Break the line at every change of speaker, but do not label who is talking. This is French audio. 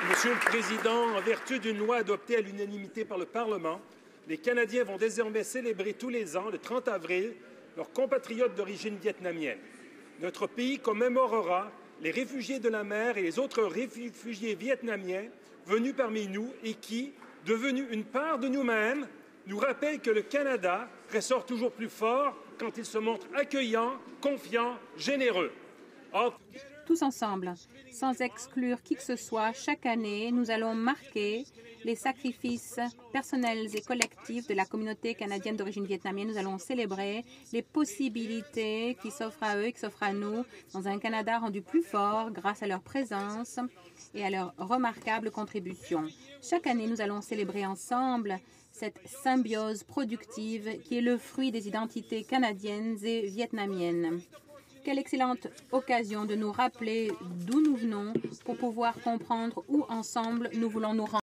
Monsieur le Président, en vertu d'une loi adoptée à l'unanimité par le Parlement, les Canadiens vont désormais célébrer tous les ans, le 30 avril, leurs compatriotes d'origine vietnamienne. Notre pays commémorera les réfugiés de la mer et les autres réfugiés vietnamiens venus parmi nous et qui, devenus une part de nous-mêmes, nous rappellent que le Canada ressort toujours plus fort quand il se montre accueillant, confiant, généreux.
Tous ensemble, sans exclure qui que ce soit, chaque année, nous allons marquer les sacrifices personnels et collectifs de la communauté canadienne d'origine vietnamienne. Nous allons célébrer les possibilités qui s'offrent à eux et qui s'offrent à nous dans un Canada rendu plus fort grâce à leur présence et à leur remarquable contribution. Chaque année, nous allons célébrer ensemble cette symbiose productive qui est le fruit des identités canadiennes et vietnamiennes. Quelle excellente occasion de nous rappeler d'où nous venons pour pouvoir comprendre où ensemble nous voulons nous rendre.